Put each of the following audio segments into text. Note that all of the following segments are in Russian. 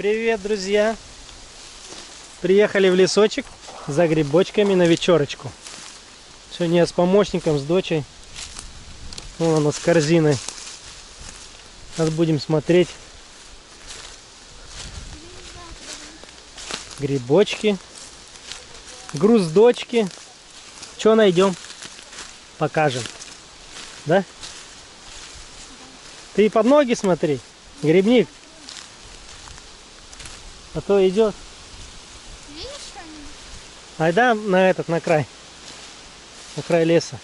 Привет, друзья! Приехали в лесочек за грибочками на вечерочку. Сегодня я с помощником, с дочей. Вон она с корзиной. Сейчас будем смотреть грибочки, груздочки. Что найдем? Покажем. Да? Ты под ноги смотри, грибник. А то идет. Видишь что-нибудь? Айда на край. На край леса.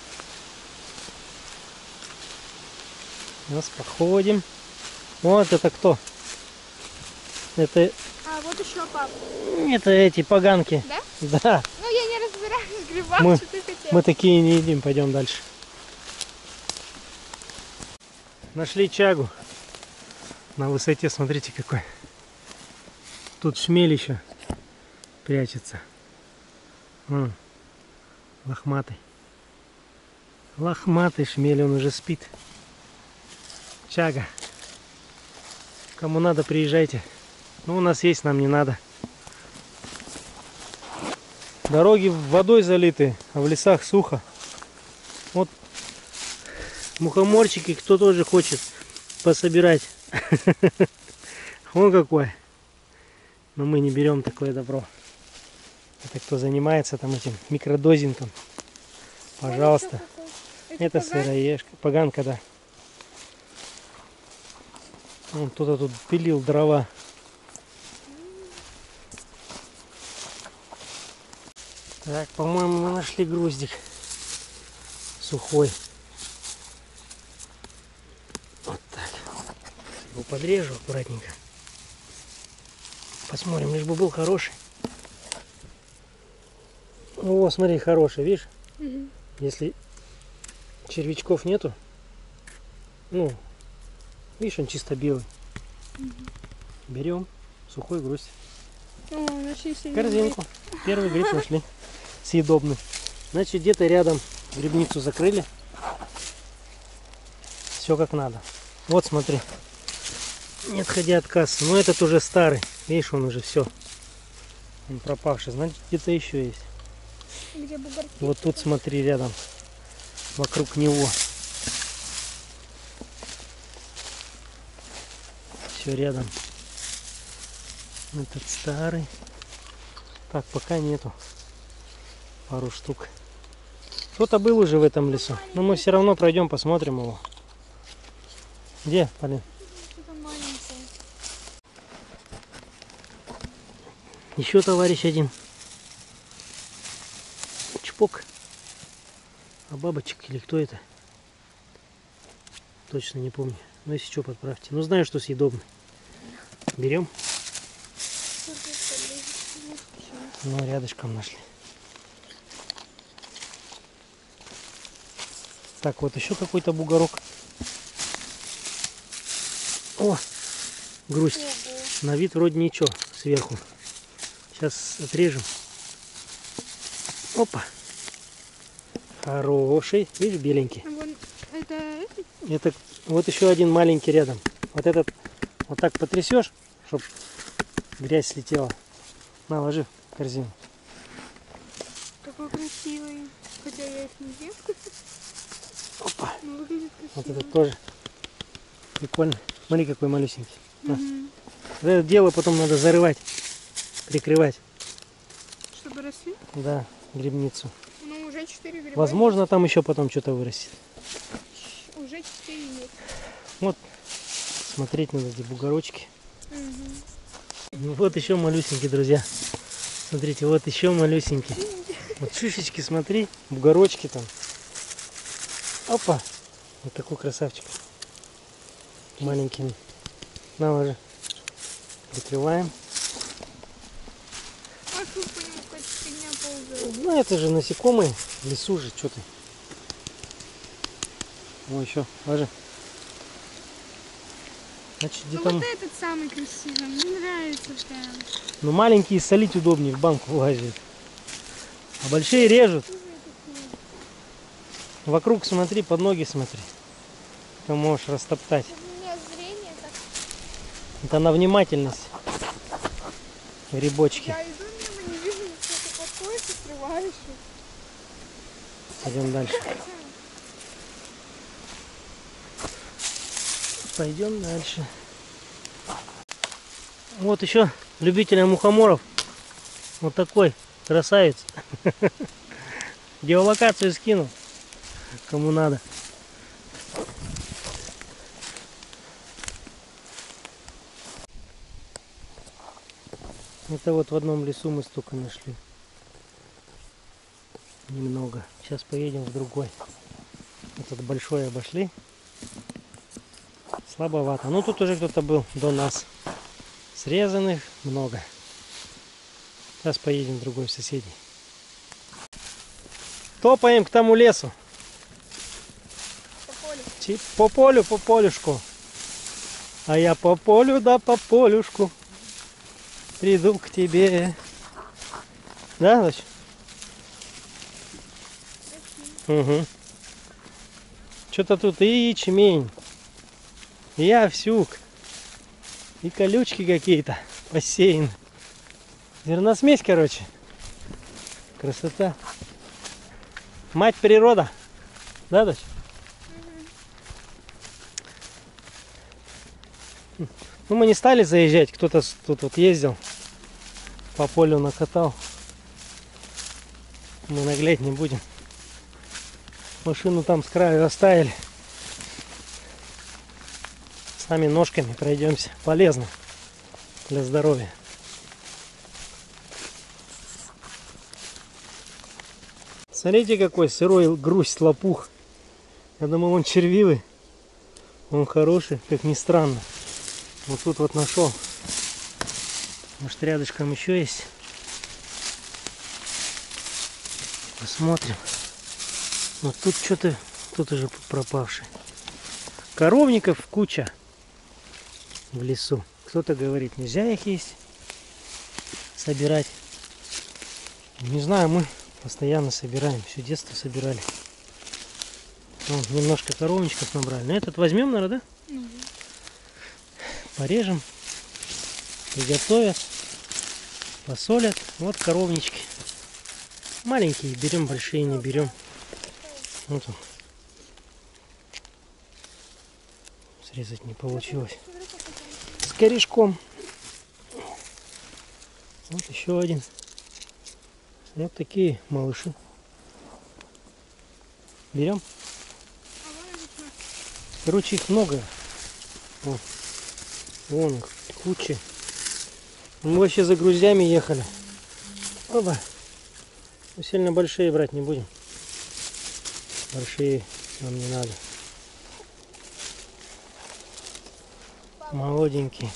Сейчас походим. Вот это кто? Это Вот еще папа. это эти поганки. Да? Да. Ну я не разбираюсь в грибах, что ты хотел. Мы такие не едим. Пойдем дальше. Нашли чагу. На высоте, смотрите какой. Тут шмель еще прячется. Лохматый. Лохматый шмель, он уже спит. Чага. Кому надо, приезжайте. Ну, у нас есть, нам не надо. Дороги водой залиты, а в лесах сухо. Вот мухоморчики, кто тоже хочет пособирать. Вон какой. Но мы не берем такое добро. Это кто занимается там этим микродозингом. Пожалуйста. Это сыроежка. Поганка, да. Вон кто-то тут пилил дрова. Так, по-моему, мы нашли груздик. Сухой. Вот так. Его подрежу аккуратненько. Посмотрим, лишь бы был хороший. О, смотри, хороший, видишь? Угу. Если червячков нету, ну, видишь, он чисто белый. Угу. Берем сухой груздь. Нашли Корзинку. Первый гриб нашли. Съедобный. Значит, где-то рядом грибницу закрыли. Все как надо. Вот, смотри. Не отходя от кассы. Но этот уже старый. Видишь, он уже все. Он пропавший. Значит, где-то еще есть. Где бугорки? Вот тут смотри рядом. Вокруг него. Все рядом. Этот старый. Так, пока нету. Пару штук. Кто-то был уже в этом лесу. Но мы все равно пройдем, посмотрим его. Где, Полин? Что-то маленькое. Еще товарищ один. Чпок. А бабочек или кто это? Точно не помню. Но если что, подправьте. Ну, знаю, что съедобный. Берем. Ну, рядышком нашли. Так, вот еще какой-то бугорок. О, грусть. Ого. На вид вроде ничего сверху. Сейчас отрежем. Опа. Хороший. Видишь, беленький. Вон, это... Это вот еще один маленький рядом. Вот этот вот так потрясешь, чтобы грязь слетела. На, ложи в корзину. Такой красивый. Хотя я их не ем. Опа. Но выглядит красиво. Вот этот тоже прикольно. Смотри, какой малюсенький. На. Угу. Вот это дело потом надо зарывать, прикрывать. Чтобы росли? Да, грибницу. Ну, уже 4 гриба. Возможно, там еще потом что-то вырастет. Уже 4 есть. Вот, смотреть надо эти бугорочки. Угу. Ну, вот еще малюсенький, друзья. Смотрите, вот еще малюсенький. Вот шишечки, смотри, бугорочки там. Опа! Вот такой красавчик. Маленький. На, ложи. Прикрываем. А тут по нему какая-то фигня ползает. Ну, это же насекомые. В лесу же, что ты. О, еще, ложи. Значит, Ну где-то... вот этот самый красивый. Мне нравится прям. Ну, маленькие солить удобнее, в банку влазят. А большие режут. Вокруг смотри, под ноги смотри. Ты можешь растоптать. У меня зрение так. Это на внимательность. грибочки. Я иду мимо, не вижу, что ты подходишь и срываешь их. Пойдем дальше. Пойдем дальше. Вот еще любителям мухоморов. Вот такой красавец. Геолокацию скинул. Кому надо. Это вот в одном лесу мы столько нашли. Немного. Сейчас поедем в другой. Этот большой обошли. Слабовато. Ну тут уже кто-то был до нас. Срезанных много. Сейчас поедем в другой, в соседний. Топаем к тому лесу. По полю. По полю, по полюшку. А я по полю, да по полюшку. Приду к тебе. Да, дочь? Угу. Что-то тут и ячмень, и овсюк, и колючки какие-то посеяны. Зерносмесь, короче. Красота. Мать природа. Да, дочь? Ну, мы не стали заезжать. Кто-то тут вот ездил. По полю накатал. Мы наглядь не будем. Машину там с краю оставили. Сами ножками пройдемся. Полезно для здоровья. Смотрите, какой сырой грусть лопух. Я думал, он червивый. Он хороший, как ни странно. Вот тут вот нашел. Может, рядышком еще есть. Посмотрим. Вот тут что-то, тут уже пропавший. Коровников куча в лесу. Кто-то говорит, нельзя их есть, собирать. Не знаю, мы постоянно собираем. Все детство собирали. Вот, немножко коровничков набрали. Но этот возьмем, наверное, да? Порежем. Приготовят. Посолят. Вот коровнички. Маленькие берем, большие не берем. Вот он. Срезать не получилось. С корешком. Вот еще один. Вот такие малыши. Берем. Короче, их много. Вот. Вон их куча. Мы вообще за груздями ехали. Оба. Мы сильно большие брать не будем. Большие нам не надо. Молоденькие.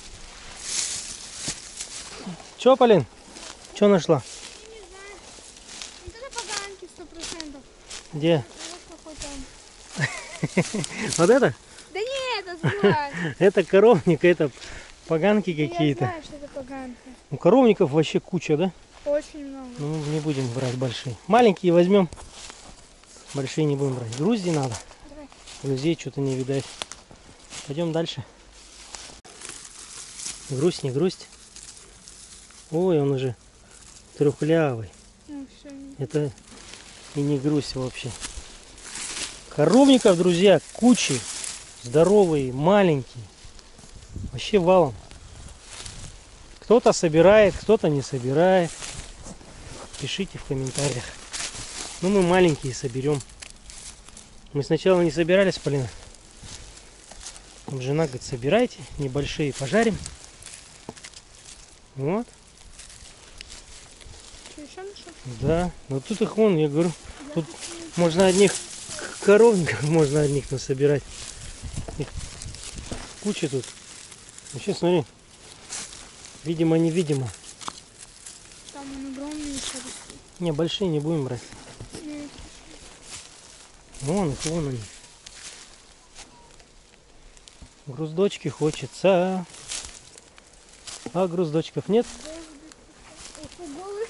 Че, Полин? Че нашла? Я не знаю. Вот это поганки 100%. Где? Вот какой там. Вот это? Да нет, это другая. Это коровник, это поганки Я какие-то. знаю, что это поганка. У коровников вообще куча, да? Очень много. Ну, не будем брать большие. Маленькие возьмем. Большие не будем брать. Грузди надо. Давай. Груздей что-то не видать. Пойдем дальше. Грусть, не грусть. Ой, он уже трухлявый. Ну, все. Это и не грусть вообще. Коровников, друзья, кучи. Здоровые, маленькие. Вообще валом. Кто-то собирает, кто-то не собирает. Пишите в комментариях. Ну, мы маленькие соберем. Мы сначала не собирались, Полина. Жена говорит, собирайте, небольшие пожарим. Вот. Что, еще нашел? Да. Вот тут их вон, я говорю, тут можно одних коровников, можно одних насобирать. Их куча тут. Вообще, смотри. Видимо-невидимо. Там он огромный еще. Не, большие не будем брать. Нет. Вон их, вон они. Груздочки хочется. А груздочков нет. Ох, голый.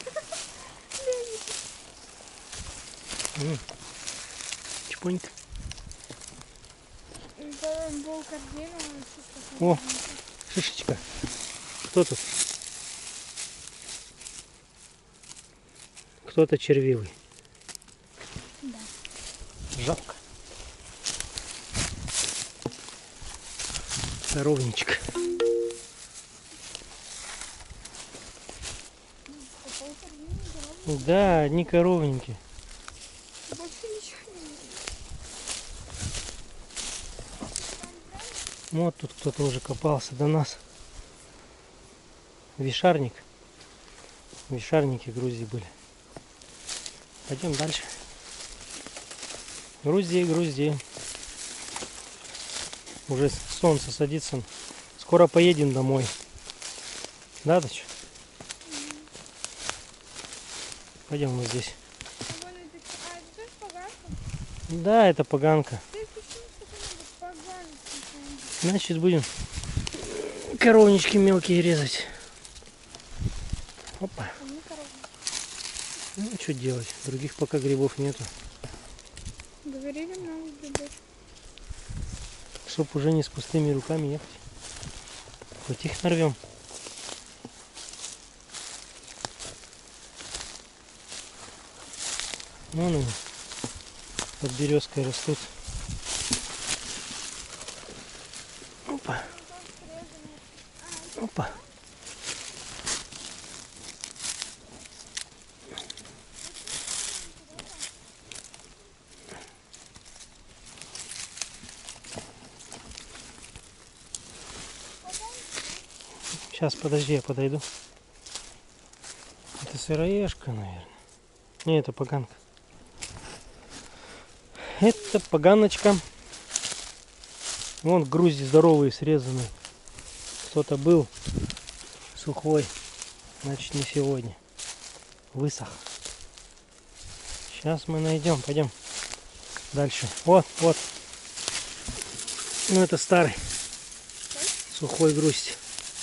Чпонька. Это был корзина. О, шишечка. Кто тут? кто-то червивый. Да. Жалко. Коровничка. Да, одни коровники. Больше ничего нет. Вот тут кто-то уже копался до нас. Вишарник. Вишарники Грузии были. Пойдем дальше. Грузия, Грузия. Уже солнце садится. Скоро поедем домой. Да, дочь? Пойдем вот здесь. А вон это, а это тоже поганка? Да, это поганка. Ты почему что-то поганка? Значит, будем коровнички мелкие резать. Опа. А мне корова. Ну, что делать? Других пока грибов нету. Говорили много грибов. Чтоб уже не с пустыми руками ехать. Хоть их нарвем. Вон они под березкой растут. Опа. Опа. Сейчас, подожди, я подойду. Это сыроежка, наверное. Не, это поганка. Это поганочка. Вон грузди здоровые, срезанные. Кто-то был сухой. Значит, не сегодня. Высох. Сейчас мы найдем. Пойдем дальше. Вот, вот. Ну, это старый. Сухой грусть.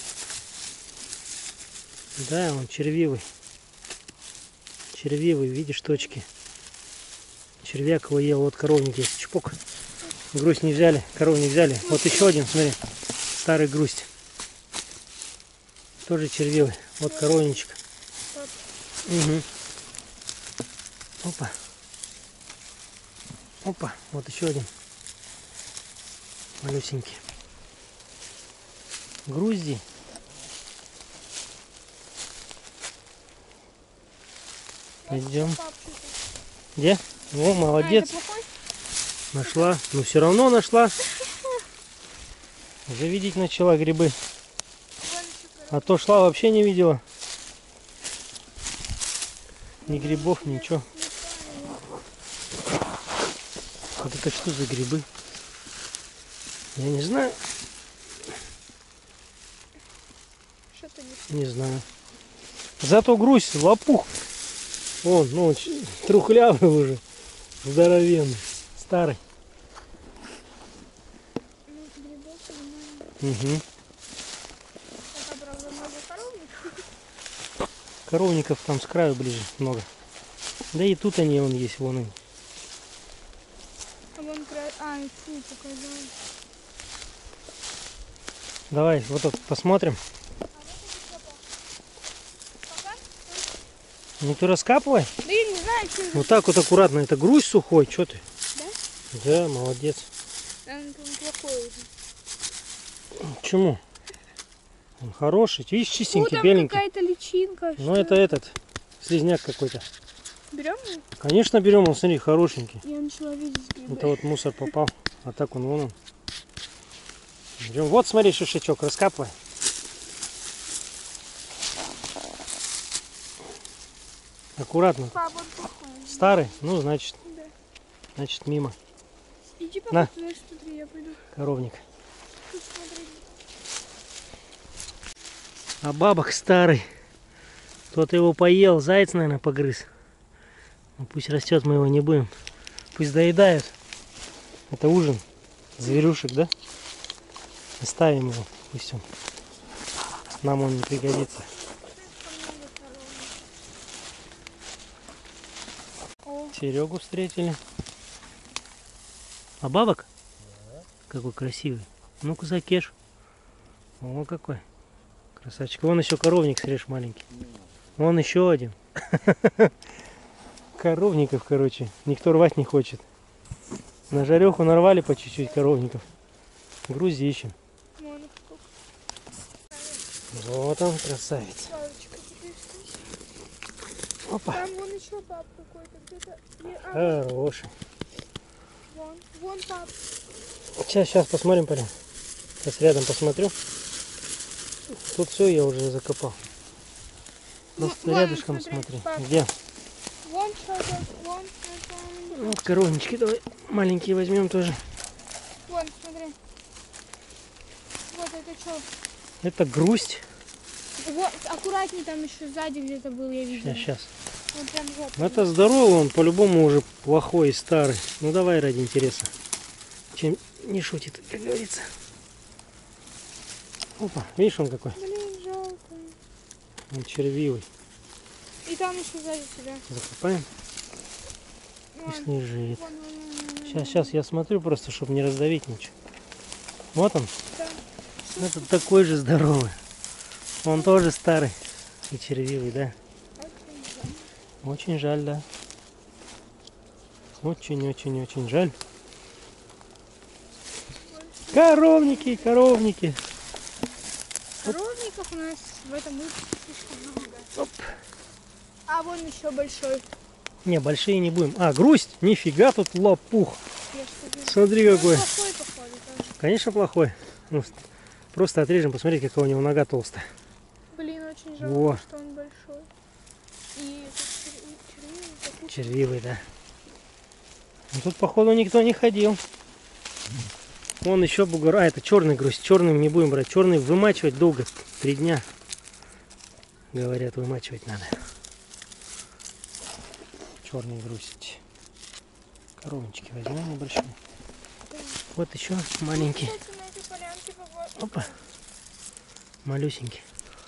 Да, он червивый. Червивый, видишь, точки. Червяк его ел. Вот коровник есть. Чпок. Грусть не взяли, коровник взяли. Вот еще один, смотри. Старый грусть. Тоже червивый. Вот коровничек. Угу. Опа. Опа. Вот еще один. Малюсенький. Грузди. Пойдем. Где? О, молодец. Нашла. Но все равно нашла. Уже видеть начала грибы. А то шла, вообще не видела. Ни грибов, ничего. Вот это что за грибы? Я не знаю. Что-то Не знаю. Зато грусть, лопух. Он, ну, трухлявый уже. Здоровенный. Старый. грибов понимаю. Угу. Это, правда, много коровник. Коровников там с краю ближе много. Да и тут они, вон есть, вон они. А вон край... А, и фу, показал. Давай вот тут посмотрим. Ну ты раскапывай. Да я не знаю, что... Вот так вот аккуратно. Это грусть сухой. Что ты? Да? Да, молодец. Он плохой уже. Чему? Он хороший. Видишь, Фу, чистенький, там беленький. какая-то личинка. Ну что это этот. Слизняк какой-то. Берем его? Конечно берем, он, смотри, хорошенький. Я начала видеть грибы. Это вот мусор попал. А так он, вон он. Берем. Вот смотри, шишачок, раскапывай. Аккуратно. Папа, он плохой. Старый? Ну, значит, Да. значит мимо. Иди, На. папа, туда смотри, я пойду. Коровник. Тут смотри. А бабок старый. Кто-то его поел, заяц, наверное, погрыз. Ну, пусть растет, мы его не будем. Пусть доедают. Это ужин. Зверюшек, да? Оставим его. Пусть он. Нам он не пригодится. О, Серегу встретили. А бабок? Какой красивый. Ну-ка закеш. О, какой. Красавчик. Вон еще коровник срежь маленький. Вон еще один. Коровников, короче. Никто рвать не хочет. На жареху нарвали по чуть-чуть коровников. Грузи ищем. Вон их сколько. Вот он, красавец. Палочка теперь здесь. Опа. Там вон еще пап какой-то где-то. Хороший. Вон пап. Сейчас посмотрим, парень. Сейчас рядом посмотрю. Тут все я уже закопал. Просто рядышком смотри. Пап. Где? Вон что-то, вон. Вот коровнички давай маленькие возьмем тоже. Вон, смотри. Вот это что? Это грусть. Вот, аккуратней, там еще сзади где-то был, я видела. Сейчас. Вот прям жопа. Ну, это здоровый, он по-любому уже плохой и старый. Ну давай ради интереса. Чем не шутит, как говорится. Опа, видишь он какой? Блин, жалко. Он червивый. И там еще сзади тебя. Закопаем. Вон, Пусть лежит. вон, вон. Сейчас я смотрю просто, чтобы не раздавить ничего. Вот он. Да. Это такой же здоровый. Он тоже старый и червивый, да? Очень жаль, да. Очень-очень-очень жаль. Коровники, коровники. Коровников у нас в этом выпуске слишком много. Оп. А вон еще большой. Не, большие не будем. А, грусть? Нифига тут лопух. Я ж тебе- Смотри Ну, какой. плохой, походу, тоже. Конечно плохой. Ну, просто отрежем, посмотри, какая у него нога толстая. Блин, очень Во. жалко, что он большой. И червивый такой. Червивый, да. Ну, тут, походу, никто не ходил. Вон еще бугор. А, это черный грусть. Черным не будем брать. Черный вымачивать долго. 3 дня. Говорят, вымачивать надо. Черный грусть. Коровнички возьмем небольшие. Вот еще маленький. Кстати, на этой полянке бывает. Опа. Малюсенький.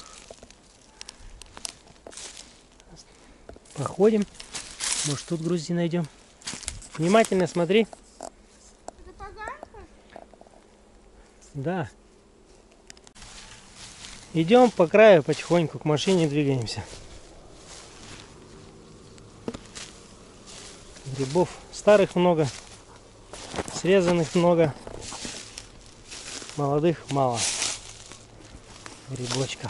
Походим. Может, тут грузди найдем. Внимательно смотри. Это поганка? Да. Идем по краю потихоньку, к машине двигаемся. Грибов старых много, срезанных много, молодых мало. Грибочков.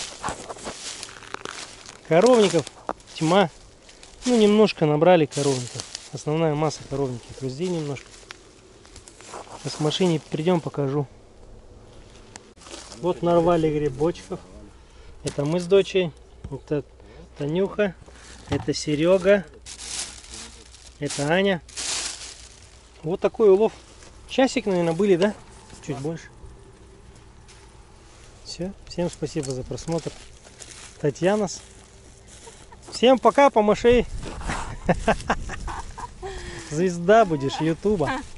Коровников тьма. Ну, немножко набрали коровников. Основная масса коровники. Груздей немножко. Сейчас к машине придем, покажу. Вот нарвали грибочков. Это мы с дочей. Это Танюха. Это Серега. Это Аня. Вот такой улов. Часик, наверное, были, да? Чуть больше. Все. Всем спасибо за просмотр. Татьянас. Всем пока, помашей. Звезда будешь Ютуба.